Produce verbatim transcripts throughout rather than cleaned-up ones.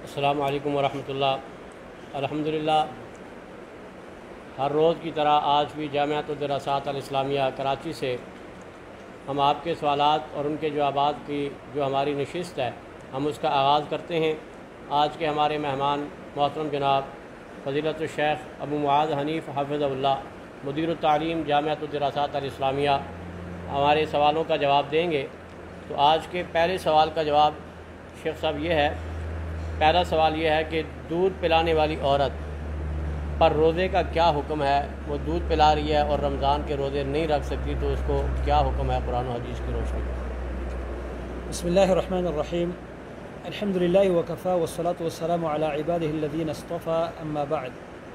السلام علیکم ورحمۃ اللہ۔ الحمدللہ ہر روز کی طرح آج بھی جامعۃ الدراسات الاسلامیہ کراچی سے ہم آپ کے سوالات اور ان کے جوابات کی جو ہماری نشست ہے ہم اس کا آغاز کرتے ہیں۔ آج کے ہمارے مہمان محترم جناب فضیلت الشیخ ابو معاذ حنیف حفظہ اللہ مدیر التعلیم جامعۃ الدراسات الاسلامیہ ہمارے سوالوں کا جواب دیں گے۔ تو آج کے پہلے سوال کا جواب شیخ صاحب یہ ہے، پہلا سوال یہ ہے کہ دودھ پلانے والی عورت پر روزے کا کیا حکم ہے؟ وہ دودھ پلا رہی ہے اور رمضان کے روزے نہیں رکھ سکتی، تو اس کو کیا حکم ہے قرآن و حدیث کی روشنی میں؟ بسم اللہ الرحمن الرحیم، الحمد للہ وکفیٰ والصلاة والسلام علی عبادہ الذین اصطفیٰ، اما بعد۔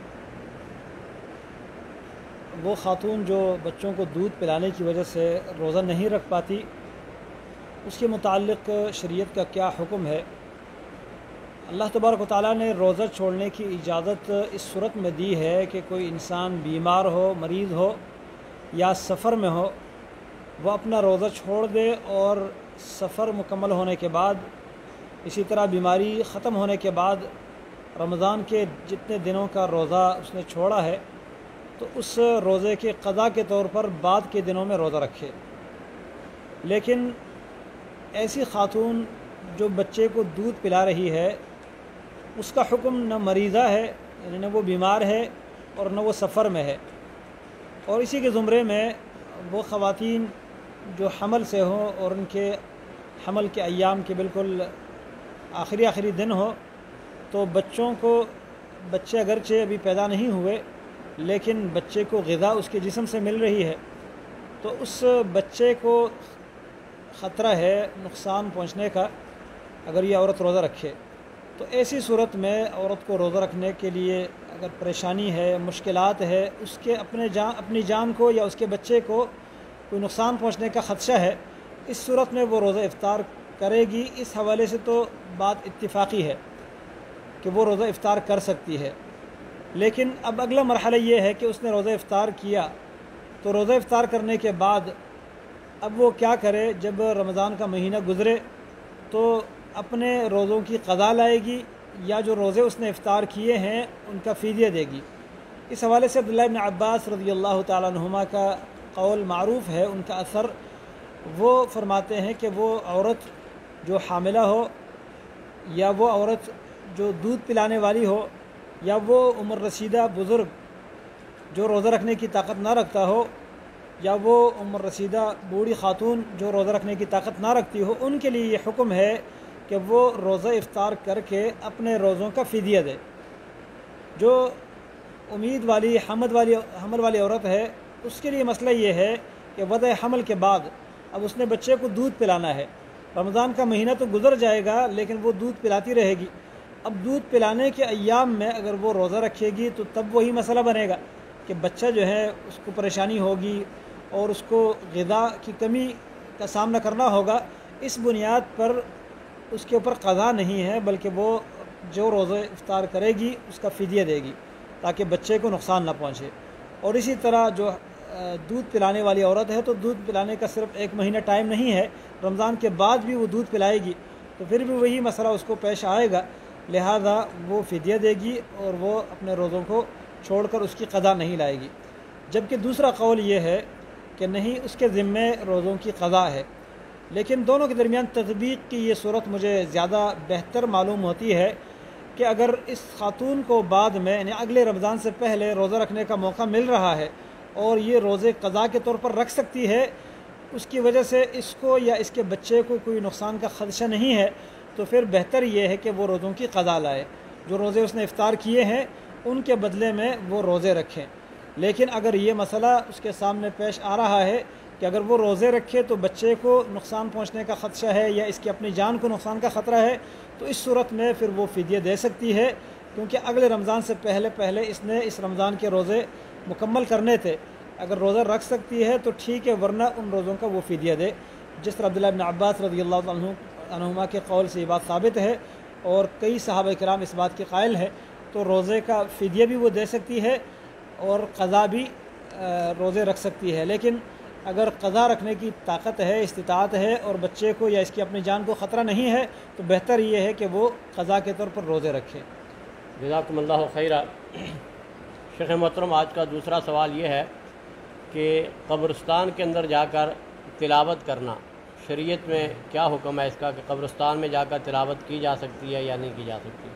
وہ خاتون جو بچوں کو دودھ پلانے کی وجہ سے روزہ نہیں رکھ پاتی، اس کے متعلق شریعت کا کیا حکم ہے؟ اللہ تبارک و تعالیٰ نے روزہ چھوڑنے کی اجازت اس صورت میں دی ہے کہ کوئی انسان بیمار ہو، مریض ہو یا سفر میں ہو، وہ اپنا روزہ چھوڑ دے اور سفر مکمل ہونے کے بعد، اسی طرح بیماری ختم ہونے کے بعد رمضان کے جتنے دنوں کا روزہ اس نے چھوڑا ہے تو اس روزے کے قضا کے طور پر بعد کے دنوں میں روزہ رکھے۔ لیکن ایسی خاتون جو بچے کو دودھ پلا رہی ہے، اس کا حکم نہ مریضہ ہے، یعنی نہ وہ بیمار ہے اور نہ وہ سفر میں ہے، اور اسی کے زمرے میں وہ خواتین جو حمل سے ہوں اور ان کے حمل کے ایام کے بالکل آخری آخری دن ہو، تو بچوں کو بچے اگرچہ ابھی پیدا نہیں ہوئے لیکن بچے کو غذا اس کے جسم سے مل رہی ہے، تو اس بچے کو خطرہ ہے نقصان پہنچنے کا اگر یہ عورت روزہ رکھے۔ تو ایسی صورت میں عورت کو روزہ رکھنے کے لیے اگر پریشانی ہے، مشکلات ہے، اس کے اپنے جان اپنی جان کو یا اس کے بچے کو کوئی نقصان پہنچنے کا خدشہ ہے، اس صورت میں وہ روزہ افطار کرے گی۔ اس حوالے سے تو بات اتفاقی ہے کہ وہ روزہ افطار کر سکتی ہے۔ لیکن اب اگلا مرحلہ یہ ہے کہ اس نے روزہ افطار کیا، تو روزہ افطار کرنے کے بعد اب وہ کیا کرے؟ جب رمضان کا مہینہ گزرے تو اپنے روزوں کی قضا لائے گی یا جو روزے اس نے افطار کیے ہیں ان کا فدیہ دے گی۔ اس حوالے سے عبداللہ ابن عباس رضی اللہ تعالیٰ عنہما کا قول معروف ہے، ان کا اثر، وہ فرماتے ہیں کہ وہ عورت جو حاملہ ہو یا وہ عورت جو دودھ پلانے والی ہو یا وہ عمر رسیدہ بزرگ جو روزہ رکھنے کی طاقت نہ رکھتا ہو یا وہ عمر رسیدہ بوڑھی خاتون جو روزہ رکھنے کی طاقت نہ رکھتی ہو، ان کے لیے یہ حکم ہے کہ وہ روزہ افطار کر کے اپنے روزوں کا فدیہ دے۔ جو امید والی حمل والی حمل والی عورت ہے، اس کے لیے مسئلہ یہ ہے کہ وضع حمل کے بعد اب اس نے بچے کو دودھ پلانا ہے۔ رمضان کا مہینہ تو گزر جائے گا لیکن وہ دودھ پلاتی رہے گی۔ اب دودھ پلانے کے ایام میں اگر وہ روزہ رکھے گی تو تب وہی مسئلہ بنے گا کہ بچہ جو ہے اس کو پریشانی ہوگی اور اس کو غذا کی کمی کا سامنا کرنا ہوگا۔ اس بنیاد پر اس کے اوپر قضا نہیں ہے، بلکہ وہ جو روزہ افطار کرے گی اس کا فدیہ دے گی تاکہ بچے کو نقصان نہ پہنچے۔ اور اسی طرح جو دودھ پلانے والی عورت ہے، تو دودھ پلانے کا صرف ایک مہینہ ٹائم نہیں ہے، رمضان کے بعد بھی وہ دودھ پلائے گی تو پھر بھی وہی مسئلہ اس کو پیش آئے گا، لہذا وہ فدیہ دے گی اور وہ اپنے روزوں کو چھوڑ کر اس کی قضا نہیں لائے گی۔ جبکہ دوسرا قول یہ ہے کہ نہیں، اس کے ذمے روزوں کی قضا ہے۔ لیکن دونوں کے درمیان تطبیق کی یہ صورت مجھے زیادہ بہتر معلوم ہوتی ہے کہ اگر اس خاتون کو بعد میں یعنی اگلے رمضان سے پہلے روزہ رکھنے کا موقع مل رہا ہے اور یہ روزے قضا کے طور پر رکھ سکتی ہے، اس کی وجہ سے اس کو یا اس کے بچے کو کوئی نقصان کا خدشہ نہیں ہے، تو پھر بہتر یہ ہے کہ وہ روزوں کی قضا لائے۔ جو روزے اس نے افطار کیے ہیں ان کے بدلے میں وہ روزے رکھیں۔ لیکن اگر یہ مسئلہ اس کے سامنے پیش آ رہا ہے کہ اگر وہ روزے رکھے تو بچے کو نقصان پہنچنے کا خدشہ ہے یا اس کی اپنی جان کو نقصان کا خطرہ ہے، تو اس صورت میں پھر وہ فدیہ دے سکتی ہے، کیونکہ اگلے رمضان سے پہلے پہلے اس نے اس رمضان کے روزے مکمل کرنے تھے۔ اگر روزہ رکھ سکتی ہے تو ٹھیک ہے، ورنہ ان روزوں کا وہ فدیہ دے، جس طرح عبداللہ ابن عباس رضی اللہ عنہ عنہما کے قول سے یہ بات ثابت ہے اور کئی صحابہ کرام اس بات کے قائل ہیں۔ تو روزے کا فدیہ بھی وہ دے سکتی ہے اور قضا بھی روزے رکھ سکتی ہے۔ لیکن اگر قضا رکھنے کی طاقت ہے، استطاعت ہے اور بچے کو یا اس کی اپنی جان کو خطرہ نہیں ہے تو بہتر یہ ہے کہ وہ قضا کے طور پر روزے رکھے۔ جزاکم اللہ خیرہ۔ شیخ محترم، آج کا دوسرا سوال یہ ہے کہ قبرستان کے اندر جا کر تلاوت کرنا شریعت میں کیا حکم ہے اس کا، کہ قبرستان میں جا کر تلاوت کی جا سکتی ہے یا نہیں کی جا سکتی؟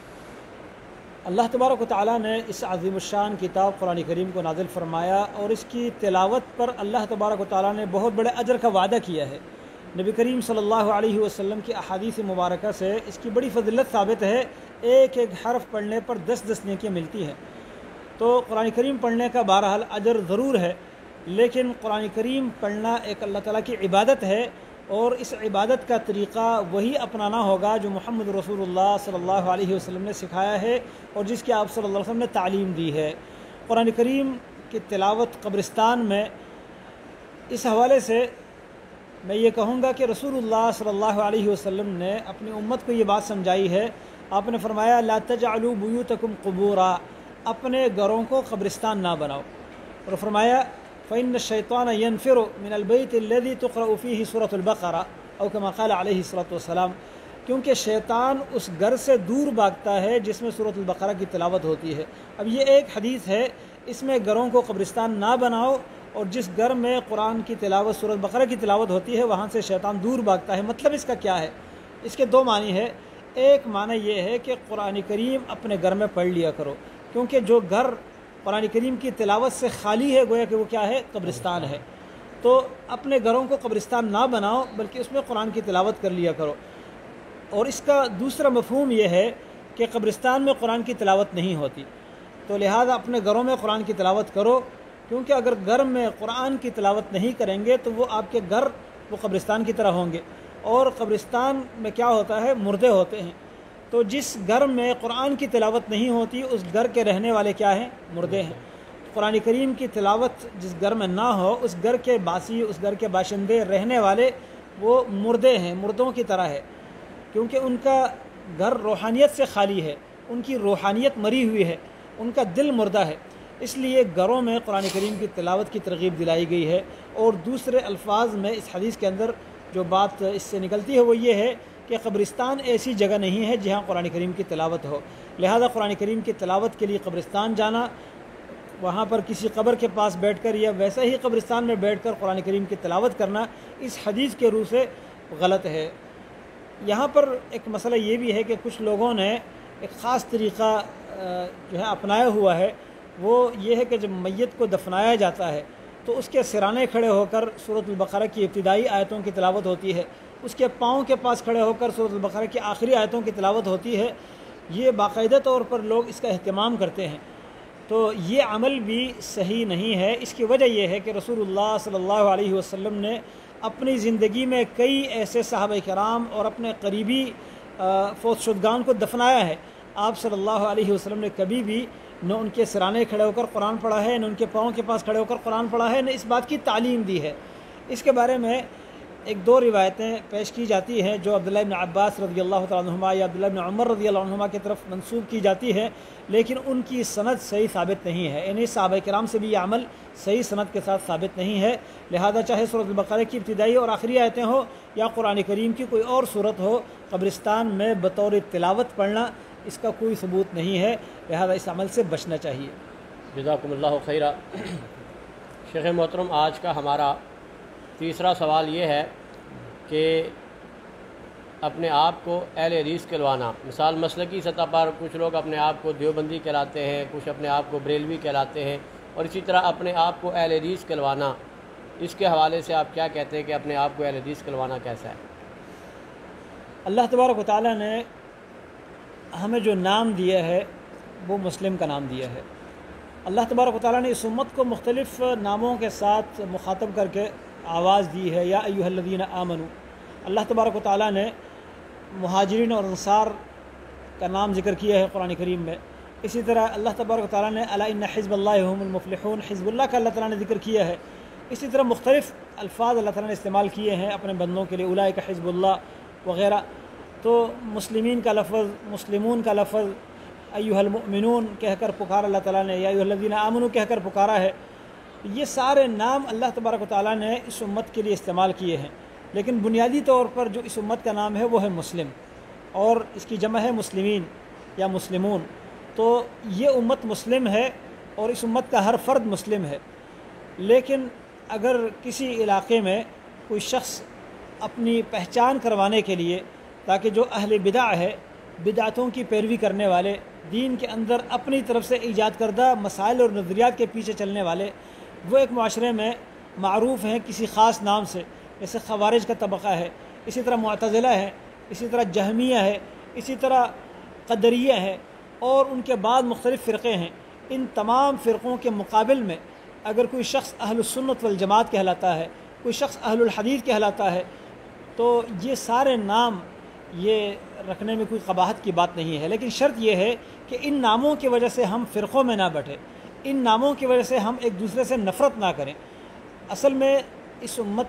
اللہ تبارک و تعالیٰ نے اس عظیم الشان کتاب قرآن کریم کو نازل فرمایا اور اس کی تلاوت پر اللہ تبارک و تعالیٰ نے بہت بڑے اجر کا وعدہ کیا ہے۔ نبی کریم صلی اللہ علیہ وسلم کی احادیث مبارکہ سے اس کی بڑی فضیلت ثابت ہے، ایک ایک حرف پڑھنے پر دس دس نیکیاں ملتی ہیں۔ تو قرآن کریم پڑھنے کا بہرحال اجر ضرور ہے، لیکن قرآن کریم پڑھنا ایک اللہ تعالیٰ کی عبادت ہے اور اس عبادت کا طریقہ وہی اپنانا ہوگا جو محمد رسول اللہ صلی اللہ علیہ وسلم نے سکھایا ہے اور جس کی آپ صلی اللہ علیہ وسلم نے تعلیم دی ہے۔ قرآن کریم کی تلاوت قبرستان میں، اس حوالے سے میں یہ کہوں گا کہ رسول اللہ صلی اللہ علیہ وسلم نے اپنی امت کو یہ بات سمجھائی ہے۔ آپ نے فرمایا لا تجعلوا بیوتکم قبورا، اپنے گھروں کو قبرستان نہ بناؤ، اور فرمایا فإن الشیطان ينفر من البیت الذی تقرأ فیہ سورۃ البقرہ او کما قال علیہ الصلوۃ والسلام، کیونکہ شیطان اس گھر سے دور بھاگتا ہے جس میں سورۃ البقرہ کی تلاوت ہوتی ہے۔ اب یہ ایک حدیث ہے، اس میں گھروں کو قبرستان نہ بناؤ، اور جس گھر میں قرآن کی تلاوت سورۃ البقرہ کی تلاوت ہوتی ہے وہاں سے شیطان دور بھاگتا ہے۔ مطلب اس کا کیا ہے؟ اس کے دو معنی ہے۔ ایک معنی یہ ہے کہ قرآن کریم اپنے گھر میں پڑھ لیا کرو، کیونکہ جو گھر قرآن کریم کی تلاوت سے خالی ہے گویا کہ وہ کیا ہے؟ قبرستان ہے۔ تو اپنے گھروں کو قبرستان نہ بناؤ بلکہ اس میں قرآن کی تلاوت کر لیا کرو۔ اور اس کا دوسرا مفہوم یہ ہے کہ قبرستان میں قرآن کی تلاوت نہیں ہوتی، تو لہذا اپنے گھروں میں قرآن کی تلاوت کرو، کیونکہ اگر گھر میں قرآن کی تلاوت نہیں کریں گے تو وہ آپ کے گھر وہ قبرستان کی طرح ہوں گے، اور قبرستان میں کیا ہوتا ہے؟ مردے ہوتے ہیں۔ تو جس گھر میں قرآن کی تلاوت نہیں ہوتی اس گھر کے رہنے والے کیا ہیں؟ مردے ہیں۔ قرآن کریم کی تلاوت جس گھر میں نہ ہو اس گھر کے باسی، اس گھر کے باشندے، رہنے والے وہ مردے ہیں، مردوں کی طرح ہے، کیونکہ ان کا گھر روحانیت سے خالی ہے، ان کی روحانیت مری ہوئی ہے، ان کا دل مردہ ہے۔ اس لیے گھروں میں قرآن کریم کی تلاوت کی ترغیب دلائی گئی ہے۔ اور دوسرے الفاظ میں اس حدیث کے اندر جو بات اس سے نکلتی ہے وہ یہ ہے کہ قبرستان ایسی جگہ نہیں ہے جہاں قرآن کریم کی تلاوت ہو، لہذا قرآن کریم کی تلاوت کے لیے قبرستان جانا، وہاں پر کسی قبر کے پاس بیٹھ کر یا ویسے ہی قبرستان میں بیٹھ کر قرآن کریم کی تلاوت کرنا اس حدیث کے روح سے غلط ہے۔ یہاں پر ایک مسئلہ یہ بھی ہے کہ کچھ لوگوں نے ایک خاص طریقہ جو ہے اپنایا ہوا ہے، وہ یہ ہے کہ جب میت کو دفنایا جاتا ہے تو اس کے سرانے کھڑے ہو کر سورۃ البقرہ کی ابتدائی آیتوں کی تلاوت ہوتی ہے، اس کے پاؤں کے پاس کھڑے ہو کر سورۃ البقرہ کی آخری آیتوں کی تلاوت ہوتی ہے۔ یہ باقاعدہ طور پر لوگ اس کا اہتمام کرتے ہیں، تو یہ عمل بھی صحیح نہیں ہے۔ اس کی وجہ یہ ہے کہ رسول اللہ صلی اللہ علیہ وسلم نے اپنی زندگی میں کئی ایسے صحابہ کرام اور اپنے قریبی فوت شدگان کو دفنایا ہے۔ آپ صلی اللہ علیہ وسلم نے کبھی بھی نہ ان کے سرانے کھڑے ہو کر قرآن پڑھا ہے، نہ ان کے پاؤں کے پاس کھڑے ہو کر قرآن پڑھا ہے، نہ اس بات کی تعلیم دی ہے۔ اس کے بارے میں ایک دو روایتیں پیش کی جاتی ہیں جو عبداللہ ابن عباس رضی اللہ تعالیٰ عنہما یا عبداللہ ابن عمر رضی اللہ عنہما کی طرف منسوب کی جاتی ہے، لیکن ان کی سند صحیح ثابت نہیں ہے، یعنی صحابہ کرام سے بھی یہ عمل صحیح سند کے ساتھ ثابت نہیں ہے۔ لہذا چاہے سورۃ البقرہ کی ابتدائی اور آخری آیتیں ہو یا قرآن کریم کی کوئی اور صورت ہو، قبرستان میں بطور تلاوت پڑھنا اس کا کوئی ثبوت نہیں ہے، لہذا اس عمل سے بچنا چاہیے۔ جزاکم اللہ خیرہ۔ شیخ محترم، آج کا ہمارا تیسرا سوال یہ ہے کہ اپنے آپ کو اہل حدیث کہلوانا، مثال مسلکی سطح پر کچھ لوگ اپنے آپ کو دیوبندی کہلاتے ہیں، کچھ اپنے آپ کو بریلوی کہلاتے ہیں، اور اسی طرح اپنے آپ کو اہل حدیث کہلوانا، اس کے حوالے سے آپ کیا کہتے ہیں کہ اپنے آپ کو اہل حدیث کہلوانا کیسا ہے؟ اللہ تبارک و تعالیٰ نے ہمیں جو نام دیا ہے وہ مسلم کا نام دیا ہے۔ اللہ تبارک و تعالیٰ نے اس امت کو مختلف ناموں کے ساتھ مخاطب کر کے آواز دی ہے، یا ایھا الذین آمنوا۔ اللہ تبارک و تعالیٰ نے مہاجرین اور انصار کا نام ذکر کیا ہے قرآن کریم میں، اسی طرح اللہ تبارک و تعالیٰ نے الا ان حزب اللہ هم المفلحون، حزب اللہ کا اللہ تعالیٰ نے ذکر کیا ہے۔ اسی طرح مختلف الفاظ اللہ تعالیٰ نے استعمال کیے ہیں اپنے بندوں کے لیے، اولئک حزب اللہ وغیرہ۔ تو مسلمین کا لفظ، مسلمون کا لفظ، ایھا المؤمنون کہہ کر پکارا اللہ تعالیٰ نے، یا ایھا الذین آمنوا کہہ کر پکارا ہے۔ یہ سارے نام اللہ تبارک و تعالیٰ نے اس امت کے لیے استعمال کیے ہیں، لیکن بنیادی طور پر جو اس امت کا نام ہے وہ ہے مسلم، اور اس کی جمع ہے مسلمین یا مسلمون۔ تو یہ امت مسلم ہے اور اس امت کا ہر فرد مسلم ہے۔ لیکن اگر کسی علاقے میں کوئی شخص اپنی پہچان کروانے کے لیے، تاکہ جو اہل بدع ہے، بدعتوں کی پیروی کرنے والے، دین کے اندر اپنی طرف سے ایجاد کردہ مسائل اور نظریات کے پیچھے چلنے والے، وہ ایک معاشرے میں معروف ہیں کسی خاص نام سے، جیسے خوارج کا طبقہ ہے، اسی طرح معتزلہ ہے، اسی طرح جہمیہ ہے، اسی طرح قدریہ ہے، اور ان کے بعد مختلف فرقے ہیں۔ ان تمام فرقوں کے مقابل میں اگر کوئی شخص اہل السنت والجماعت کہلاتا ہے، کوئی شخص اہل الحدیث کہلاتا ہے، تو یہ سارے نام یہ رکھنے میں کوئی قباحت کی بات نہیں ہے، لیکن شرط یہ ہے کہ ان ناموں کی وجہ سے ہم فرقوں میں نہ بٹیں، ان ناموں کی وجہ سے ہم ایک دوسرے سے نفرت نہ کریں۔ اصل میں اس امت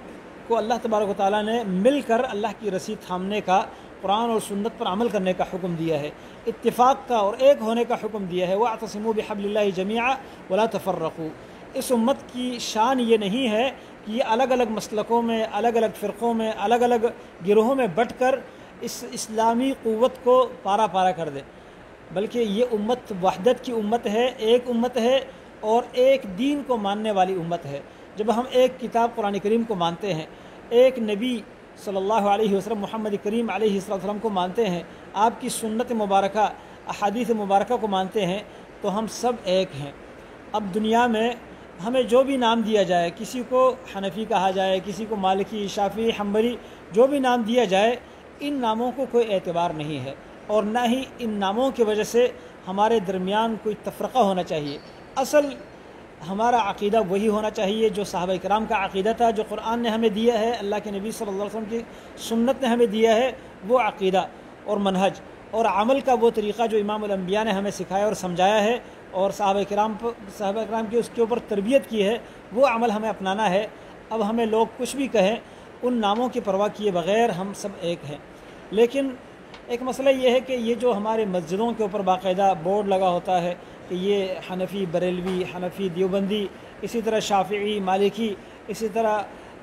کو اللہ تبارک و تعالیٰ نے مل کر اللہ کی رسی تھامنے کا، قرآن اور سنت پر عمل کرنے کا حکم دیا ہے، اتفاق کا اور ایک ہونے کا حکم دیا ہے۔ وَاعْتَصِمُوا بِحَبْلِ اللَّهِ جَمِيعًا وَلَا تَفَرَّقُوا۔ اس امت کی شان یہ نہیں ہے کہ یہ الگ الگ مسلکوں میں، الگ الگ فرقوں میں، الگ الگ گروہوں میں بٹ کر اس اسلامی قوت کو پارا پارا کر دے، بلکہ یہ امت وحدت کی امت ہے، ایک امت ہے اور ایک دین کو ماننے والی امت ہے۔ جب ہم ایک کتاب قرآن کریم کو مانتے ہیں، ایک نبی صلی اللہ علیہ وسلم محمد کریم علیہ السلام کو مانتے ہیں، آپ کی سنت مبارکہ احادیث مبارکہ کو مانتے ہیں، تو ہم سب ایک ہیں۔ اب دنیا میں ہمیں جو بھی نام دیا جائے، کسی کو حنفی کہا جائے، کسی کو مالکی، شافعی، حنبلی، جو بھی نام دیا جائے، ان ناموں کو کوئی اعتبار نہیں ہے، اور نہ ہی ان ناموں کی وجہ سے ہمارے درمیان کوئی تفرقہ ہونا چاہیے۔ اصل ہمارا عقیدہ وہی ہونا چاہیے جو صحابہ کرام کا عقیدہ تھا، جو قرآن نے ہمیں دیا ہے، اللہ کے نبی صلی اللہ علیہ وسلم کی سنت نے ہمیں دیا ہے، وہ عقیدہ اور منہج اور عمل کا وہ طریقہ جو امام الانبیاء نے ہمیں سکھایا اور سمجھایا ہے، اور صحابہ کرام صحابہ کرام کی اس کے اوپر تربیت کی ہے، وہ عمل ہمیں اپنانا ہے۔ اب ہمیں لوگ کچھ بھی کہیں، ان ناموں کی پرواہ کیے بغیر ہم سب ایک ہیں۔ لیکن ایک مسئلہ یہ ہے کہ یہ جو ہمارے مسجدوں کے اوپر باقاعدہ بورڈ لگا ہوتا ہے کہ یہ حنفی بریلوی، حنفی دیوبندی، اسی طرح شافعی، مالکی، اسی طرح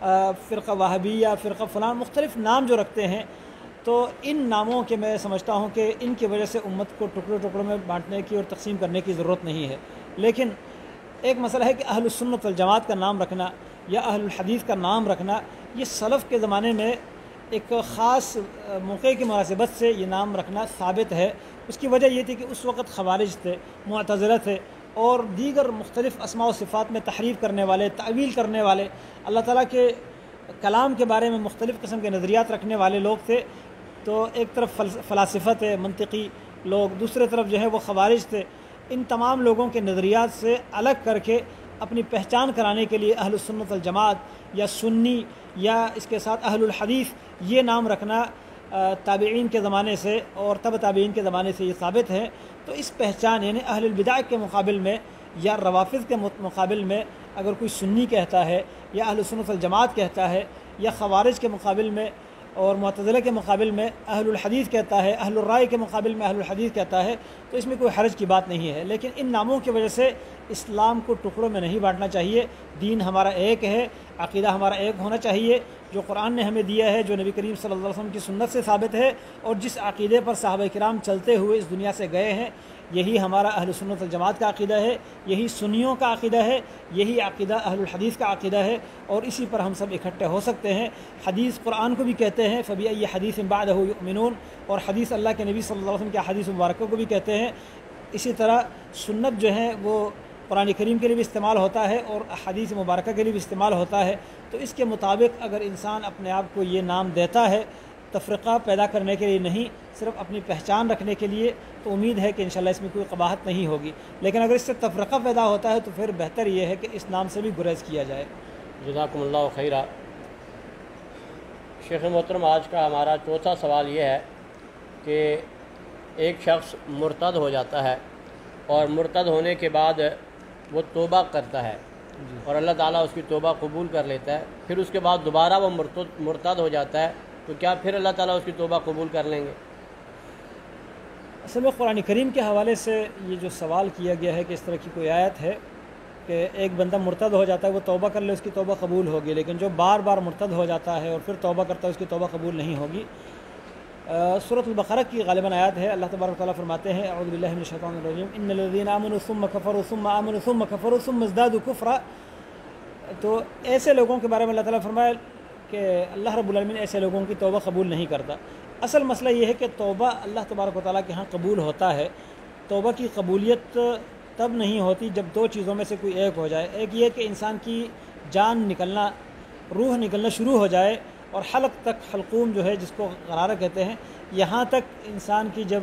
فرقہ وہابیہ، فرقہ فلان، مختلف نام جو رکھتے ہیں، تو ان ناموں کے میں سمجھتا ہوں کہ ان کی وجہ سے امت کو ٹکڑوں ٹکڑوں میں بانٹنے کی اور تقسیم کرنے کی ضرورت نہیں ہے۔ لیکن ایک مسئلہ ہے کہ اہل السنت والجماعت کا نام رکھنا یا اہل الحدیث کا نام رکھنا، یہ سلف کے زمانے میں ایک خاص موقع کی مناسبت سے یہ نام رکھنا ثابت ہے۔ اس کی وجہ یہ تھی کہ اس وقت خوارج تھے، معتزلہ تھے، اور دیگر مختلف اسماء و صفات میں تحریف کرنے والے، تعویل کرنے والے، اللہ تعالیٰ کے کلام کے بارے میں مختلف قسم کے نظریات رکھنے والے لوگ تھے۔ تو ایک طرف فلاسفہ تھے، منطقی لوگ، دوسرے طرف جو ہے وہ خوارج تھے۔ ان تمام لوگوں کے نظریات سے الگ کر کے اپنی پہچان کرانے کے لیے اہل السنت والجماعت یا سنی یا اس کے ساتھ اہل الحدیث یہ نام رکھنا تابعین کے زمانے سے اور تب تابعین کے زمانے سے یہ ثابت ہے۔ تو اس پہچان یعنی اہل البدع کے مقابل میں یا روافض کے مقابل میں اگر کوئی سنی کہتا ہے یا اہل السنت والجماعت کہتا ہے، یا خوارج کے مقابل میں اور معتزلہ کے مقابل میں اہل الحدیث کہتا ہے، اہل الرائے کے مقابل میں اہل الحدیث کہتا ہے، تو اس میں کوئی حرج کی بات نہیں ہے۔ لیکن ان ناموں کی وجہ سے اسلام کو ٹکڑوں میں نہیں بانٹنا چاہیے۔ دین ہمارا ایک ہے، عقیدہ ہمارا ایک ہونا چاہیے، جو قرآن نے ہمیں دیا ہے، جو نبی کریم صلی اللہ علیہ وسلم کی سنت سے ثابت ہے، اور جس عقیدے پر صحابہ کرام چلتے ہوئے اس دنیا سے گئے ہیں، یہی ہمارا اہل سنت والجماعت کا عقیدہ ہے، یہی سنیوں کا عقیدہ ہے، یہی عقیدہ اہل الحدیث کا عقیدہ ہے، اور اسی پر ہم سب اکٹھے ہو سکتے ہیں۔ حدیث قرآن کو بھی کہتے ہیں فَبِأَيِّ حَدِيثٍ بَعْدَهُ يُؤْمِنُونَ، اور حدیث اللہ کے نبی صلی اللہ علیہ وسلم کے حدیث مبارکہ کو بھی کہتے ہیں۔ اسی طرح سنت جو ہے وہ قرآن کریم کے لیے بھی استعمال ہوتا ہے اور حدیث مبارکہ کے لیے بھی استعمال ہوتا ہے۔ تو اس کے مطابق اگر انسان اپنے آپ کو یہ نام دیتا ہے تفرقہ پیدا کرنے کے لیے نہیں، صرف اپنی پہچان رکھنے کے لیے، تو امید ہے کہ انشاءاللہ اس میں کوئی قباحت نہیں ہوگی۔ لیکن اگر اس سے تفرقہ پیدا ہوتا ہے تو پھر بہتر یہ ہے کہ اس نام سے بھی گریز کیا جائے۔ جزاکم اللہ خیرہ۔ شیخ محترم، آج کا ہمارا چوتھا سوال یہ ہے کہ ایک شخص مرتد ہو جاتا ہے اور مرتد ہونے کے بعد وہ توبہ کرتا ہے اور اللہ تعالیٰ اس کی توبہ قبول کر لیتا ہے، پھر اس کے بعد دوبارہ وہ مرتد مرتد ہو جاتا ہے، تو کیا پھر اللہ تعالیٰ اس کی توبہ قبول کر لیں گے؟ اصل میں قرآن کریم کے حوالے سے یہ جو سوال کیا گیا ہے کہ اس طرح کی کوئی آیت ہے، کہ ایک بندہ مرتد ہو جاتا ہے، وہ توبہ کر لے اس کی توبہ قبول ہوگی، لیکن جو بار بار مرتد ہو جاتا ہے اور پھر توبہ کرتا ہے اس کی توبہ قبول نہیں ہوگی۔ سورۃ البقرہ کی غالباً آیات ہے، اللہ تبارک و تعالیٰ فرماتے ہیں اعوذ باللہ من الشیطان الرجیم ان الذین آمنوا ثم کفروا ثم آمنوا ثم کفروا ثم ازدادوا کفرا۔ تو ایسے لوگوں کے بارے میں اللہ تعالیٰ فرمایا کہ اللہ رب العالمین ایسے لوگوں کی توبہ قبول نہیں کرتا۔ اصل مسئلہ یہ ہے کہ توبہ اللہ تبارک و تعالیٰ کے ہاں قبول ہوتا ہے۔ توبہ کی قبولیت تب نہیں ہوتی جب دو چیزوں میں سے کوئی ایک ہو جائے۔ ایک یہ کہ انسان کی جان نکلنا، روح نکلنا شروع ہو جائے، اور حلق تک، حلقوم جو ہے جس کو غرارہ کہتے ہیں، یہاں تک انسان کی جب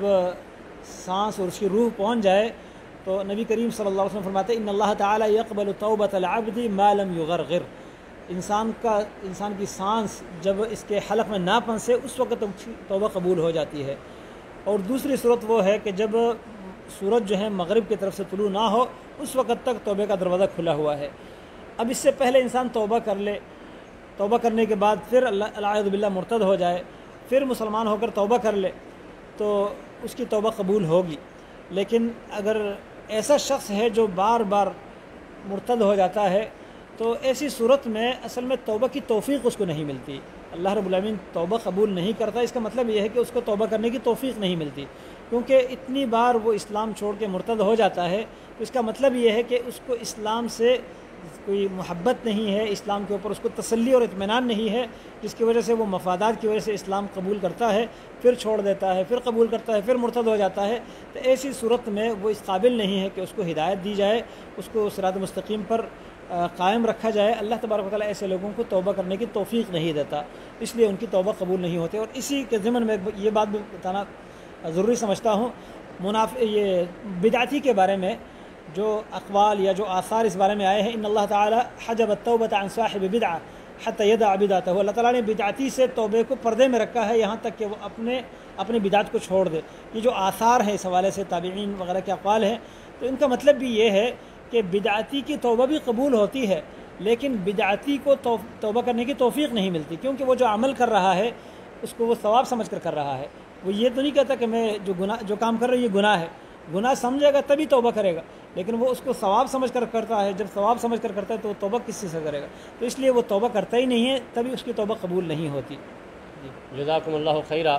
سانس اور اس کی روح پہنچ جائے تو نبی کریم صلی اللہ علیہ وسلم فرماتے ہیں ان اللہ تعالیٰ یقبل توبۃ العبد ما لم یغرغر۔ انسان کا انسان کی سانس جب اس کے حلق میں نہ پھنسے اس وقت توبہ قبول ہو جاتی ہے۔ اور دوسری صورت وہ ہے کہ جب سورج جو ہے مغرب کی طرف سے طلوع نہ ہو اس وقت تک توبے کا دروازہ کھلا ہوا ہے۔ اب اس سے پہلے انسان توبہ کر لے، توبہ کرنے کے بعد پھر اللہ اعوذ باللہ مرتد ہو جائے، پھر مسلمان ہو کر توبہ کر لے تو اس کی توبہ قبول ہوگی۔ لیکن اگر ایسا شخص ہے جو بار بار مرتد ہو جاتا ہے تو ایسی صورت میں اصل میں توبہ کی توفیق اس کو نہیں ملتی۔ اللہ رب العالمین توبہ قبول نہیں کرتا، اس کا مطلب یہ ہے کہ اس کو توبہ کرنے کی توفیق نہیں ملتی، کیونکہ اتنی بار وہ اسلام چھوڑ کے مرتد ہو جاتا ہے تو اس کا مطلب یہ ہے کہ اس کو اسلام سے کوئی محبت نہیں ہے، اسلام کے اوپر اس کو تسلی اور اطمینان نہیں ہے، جس کی وجہ سے وہ مفادات کی وجہ سے اسلام قبول کرتا ہے، پھر چھوڑ دیتا ہے، پھر قبول کرتا ہے، پھر مرتد ہو جاتا ہے۔ تو ایسی صورت میں وہ اس قابل نہیں ہے کہ اس کو ہدایت دی جائے، اس کو صراط مستقیم پر قائم رکھا جائے۔ اللہ تبارک و تعالیٰ ایسے لوگوں کو توبہ کرنے کی توفیق نہیں دیتا، اس لیے ان کی توبہ قبول نہیں ہوتی۔ اور اسی کے ضمن میں یہ بات بھی بتانا ضروری سمجھتا ہوں، منافع یہ بدعتی کے بارے میں جو اقوال یا جو آثار اس بارے میں آئے ہیں، ان اللہ تعالیٰ حجب التوبۃ عن صاحب بدعہ حتی یدع بدعتہ، اللہ تعالیٰ نے بدعتی سے توبے کو پردے میں رکھا ہے یہاں تک کہ وہ اپنے اپنی بدعت کو چھوڑ دے۔ یہ جو آثار ہیں اس حوالے سے تابعین وغیرہ کے اقوال ہیں، تو ان کا مطلب بھی یہ ہے کہ بدعتی کی توبہ بھی قبول ہوتی ہے، لیکن بدعتی کو توبہ کرنے کی توفیق نہیں ملتی، کیونکہ وہ جو عمل کر رہا ہے اس کو وہ ثواب سمجھ کر کر رہا ہے۔ وہ یہ تو نہیں کہتا کہ میں جو گناہ جو کام کر رہا ہوں یہ گناہ ہے، گناہ سمجھے گا تبھی توبہ کرے گا، لیکن وہ اس کو ثواب سمجھ کر کرتا ہے۔ جب ثواب سمجھ کر کرتا ہے تو وہ توبہ کس سے کرے گا؟ تو اس لیے وہ توبہ کرتا ہی نہیں ہے، تبھی اس کی توبہ قبول نہیں ہوتی۔ جی جزاکم اللہ خیرہ۔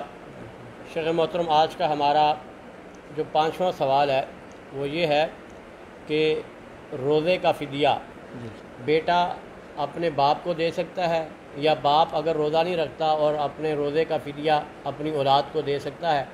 شیخ محترم، آج کا ہمارا جو پانچواں سوال ہے وہ یہ ہے کہ روزے کا فدیہ بیٹا اپنے باپ کو دے سکتا ہے، یا باپ اگر روزہ نہیں رکھتا اور اپنے روزے کا فدیہ اپنی اولاد کو دے سکتا ہے؟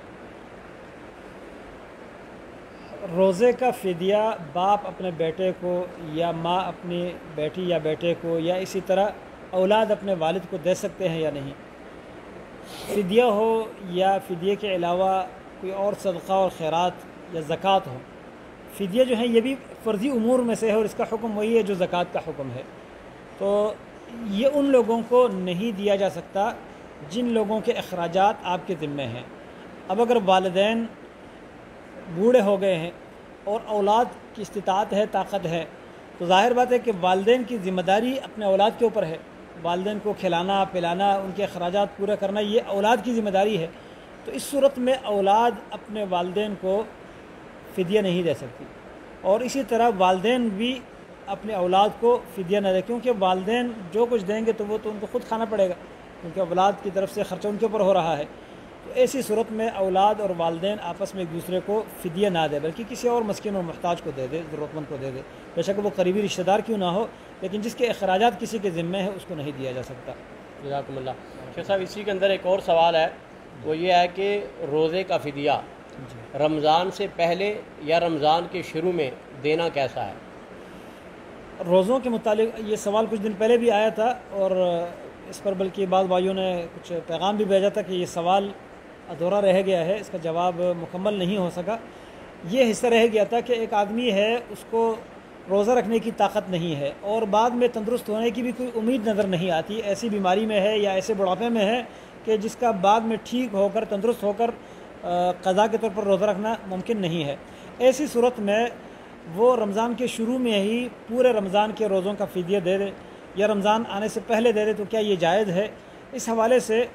روزے کا فدیہ باپ اپنے بیٹے کو یا ماں اپنی بیٹی یا بیٹے کو یا اسی طرح اولاد اپنے والد کو دے سکتے ہیں یا نہیں؟ فدیہ ہو یا فدیے کے علاوہ کوئی اور صدقہ اور خیرات یا زکوٰۃ ہو، فدیہ جو ہے یہ بھی فرضی امور میں سے ہے اور اس کا حکم وہی ہے جو زکوٰۃ کا حکم ہے۔ تو یہ ان لوگوں کو نہیں دیا جا سکتا جن لوگوں کے اخراجات آپ کے ذمے ہیں۔ اب اگر والدین بوڑھے ہو گئے ہیں اور اولاد کی استطاعت ہے، طاقت ہے، تو ظاہر بات ہے کہ والدین کی ذمہ داری اپنے اولاد کے اوپر ہے۔ والدین کو کھلانا پلانا، ان کے اخراجات پورا کرنا، یہ اولاد کی ذمہ داری ہے۔ تو اس صورت میں اولاد اپنے والدین کو فدیہ نہیں دے سکتی، اور اسی طرح والدین بھی اپنے اولاد کو فدیہ نہ دے، کیونکہ والدین جو کچھ دیں گے تو وہ تو ان کو خود کھانا پڑے گا، کیونکہ اولاد کی طرف سے خرچہ ان کے اوپر ہو رہا ہے۔ تو ایسی صورت میں اولاد اور والدین آپس میں ایک دوسرے کو فدیہ نہ دے، بلکہ کسی اور مسکین اور محتاج کو دے دے، ضرورت مند کو دے دے، بے شک وہ قریبی رشتہ دار کیوں نہ ہو، لیکن جس کے اخراجات کسی کے ذمے ہیں اس کو نہیں دیا جا سکتا۔ جزاکم اللہ۔ شیخ صاحب، اسی کے اندر ایک اور سوال ہے، وہ یہ ہے کہ روزے کا فدیہ رمضان سے پہلے یا رمضان کے شروع میں دینا کیسا ہے؟ روزوں کے متعلق یہ سوال کچھ دن پہلے بھی آیا تھا، اور اس پر بلکہ بعض بھائیوں نے کچھ پیغام بھی بھیجا تھا کہ یہ سوال ادھورا رہ گیا ہے، اس کا جواب مکمل نہیں ہو سکا۔ یہ حصہ رہ گیا تھا کہ ایک آدمی ہے، اس کو روزہ رکھنے کی طاقت نہیں ہے اور بعد میں تندرست ہونے کی بھی کوئی امید نظر نہیں آتی، ایسی بیماری میں ہے یا ایسے بڑھاپے میں ہے کہ جس کا بعد میں ٹھیک ہو کر تندرست ہو کر قضا کے طور پر روزہ رکھنا ممکن نہیں ہے۔ ایسی صورت میں وہ رمضان کے شروع میں ہی پورے رمضان کے روزوں کا فدیہ دے دے یا رمضان آنے سے پہلے دے دے، تو کیا یہ جائز ہے؟ اس حوالے سے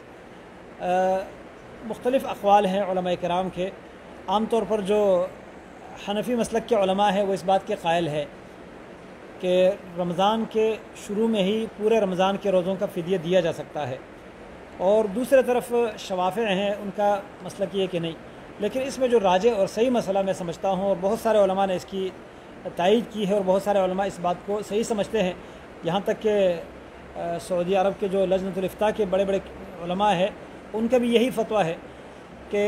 مختلف اقوال ہیں علماء کرام کے۔ عام طور پر جو حنفی مسلک کے علماء ہیں وہ اس بات کے قائل ہے کہ رمضان کے شروع میں ہی پورے رمضان کے روزوں کا فدیہ دیا جا سکتا ہے، اور دوسرے طرف شوافع ہیں ان کا مسلک یہ کہ نہیں، لیکن اس میں جو راجح اور صحیح مسئلہ میں سمجھتا ہوں، اور بہت سارے علماء نے اس کی تائید کی ہے اور بہت سارے علماء اس بات کو صحیح سمجھتے ہیں، یہاں تک کہ سعودی عرب کے جو لجنۃ الافتاء کے بڑے بڑے علماء ہیں ان کا بھی یہی فتویٰ ہے کہ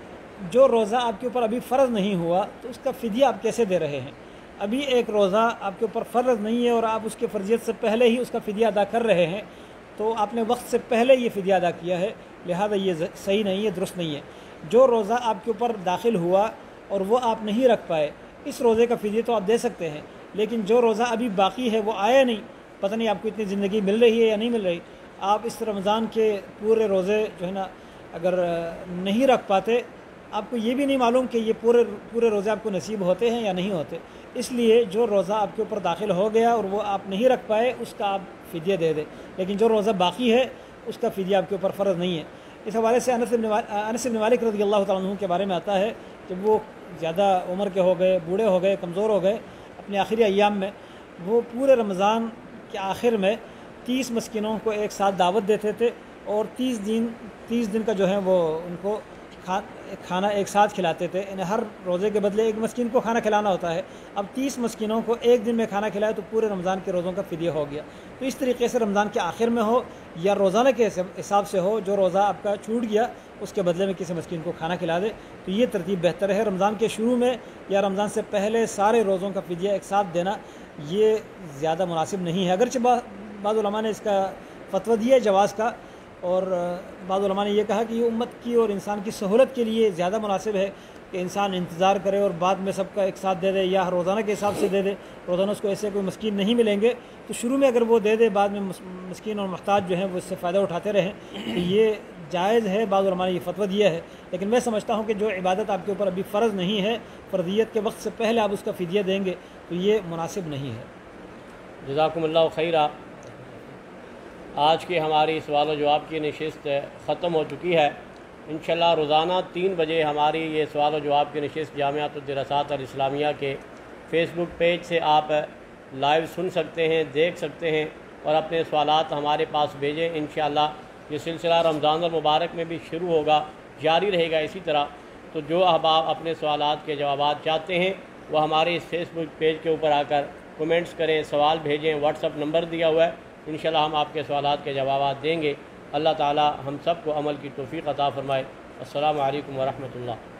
جو روزہ آپ کے اوپر ابھی فرض نہیں ہوا تو اس کا فدیہ آپ کیسے دے رہے ہیں؟ ابھی ایک روزہ آپ کے اوپر فرض نہیں ہے اور آپ اس کے فرضیت سے پہلے ہی اس کا فدیہ ادا کر رہے ہیں، تو آپ نے وقت سے پہلے یہ فدیہ ادا کیا ہے، لہذا یہ صحیح نہیں ہے، درست نہیں ہے۔ جو روزہ آپ کے اوپر داخل ہوا اور وہ آپ نہیں رکھ پائے، اس روزے کا فدیہ تو آپ دے سکتے ہیں، لیکن جو روزہ ابھی باقی ہے وہ آیا نہیں، پتہ نہیں آپ کو اتنی زندگی مل رہی ہے یا نہیں مل رہی، آپ اس رمضان کے پورے روزے جو ہے نا اگر نہیں رکھ پاتے، آپ کو یہ بھی نہیں معلوم کہ یہ پورے پورے روزے آپ کو نصیب ہوتے ہیں یا نہیں ہوتے، اس لیے جو روزہ آپ کے اوپر داخل ہو گیا اور وہ آپ نہیں رکھ پائے اس کا آپ فدیہ دے دیں، لیکن جو روزہ باقی ہے اس کا فدیہ آپ کے اوپر فرض نہیں ہے۔ اس حوالے سے انس بن انس بن مالک رضی اللہ تعالیٰ عنہ کے بارے میں آتا ہے کہ وہ زیادہ عمر کے ہو گئے، بوڑھے ہو گئے، کمزور ہو گئے، اپنے آخری ایام میں وہ پورے رمضان کے آخر میں تیس مسکینوں کو ایک ساتھ دعوت دیتے تھے اور تیس دن تیس دن کا جو ہے وہ ان کو کھانا ایک ساتھ کھلاتے تھے، یعنی ہر روزے کے بدلے ایک مسکین کو کھانا کھلانا ہوتا ہے، اب تیس مسکینوں کو ایک دن میں کھانا کھلائے تو پورے رمضان کے روزوں کا فدیہ ہو گیا۔ تو اس طریقے سے رمضان کے آخر میں ہو یا روزانہ کے حساب سے ہو، جو روزہ آپ کا چھوٹ گیا اس کے بدلے میں کسی مسکین کو کھانا کھلا دے، تو یہ ترتیب بہتر ہے۔ رمضان کے شروع میں یا رمضان سے پہلے سارے روزوں کا فدیہ ایک ساتھ دینا یہ زیادہ مناسب نہیں ہے، اگرچہ بعض علماء نے اس کا فتویٰ دیا ہے جواز کا، اور بعض علماء نے یہ کہا کہ یہ امت کی اور انسان کی سہولت کے لیے زیادہ مناسب ہے کہ انسان انتظار کرے اور بعد میں سب کا ایک ساتھ دے دے، یا روزانہ کے حساب سے دے دے، روزانہ اس کو ایسے کوئی مسکین نہیں ملیں گے تو شروع میں اگر وہ دے دے، بعد میں مسکین اور محتاج جو ہیں وہ اس سے فائدہ اٹھاتے رہیں، تو یہ جائز ہے۔ بعض علماء نے یہ فتویٰ دیا ہے، لیکن میں سمجھتا ہوں کہ جو عبادت آپ کے اوپر ابھی فرض نہیں ہے، فرضیت کے وقت سے پہلے آپ اس کا فدیہ دیں گے تو یہ مناسب نہیں ہے۔ جزاکم اللہ خیرہ۔ آج کی ہماری سوال و جواب کی نشست ختم ہو چکی ہے۔ انشاءاللہ روزانہ تین بجے ہماری یہ سوال و جواب کی نشست جامعۃ الدراسات الاسلامیہ کے فیس بک پیج سے آپ لائیو سن سکتے ہیں، دیکھ سکتے ہیں اور اپنے سوالات ہمارے پاس بھیجیں۔ انشاءاللہ یہ سلسلہ رمضان المبارک میں بھی شروع ہوگا، جاری رہے گا اسی طرح۔ تو جو احباب اپنے سوالات کے جوابات چاہتے ہیں وہ ہمارے اس فیس بک پیج کے اوپر آ کر کومنٹس کریں، سوال بھیجیں، واٹس اپ نمبر دیا ہوا ہے، انشاءاللہ ہم آپ کے سوالات کے جوابات دیں گے۔ اللہ تعالی ہم سب کو عمل کی توفیق عطا فرمائے۔ السلام علیکم ورحمۃ اللہ۔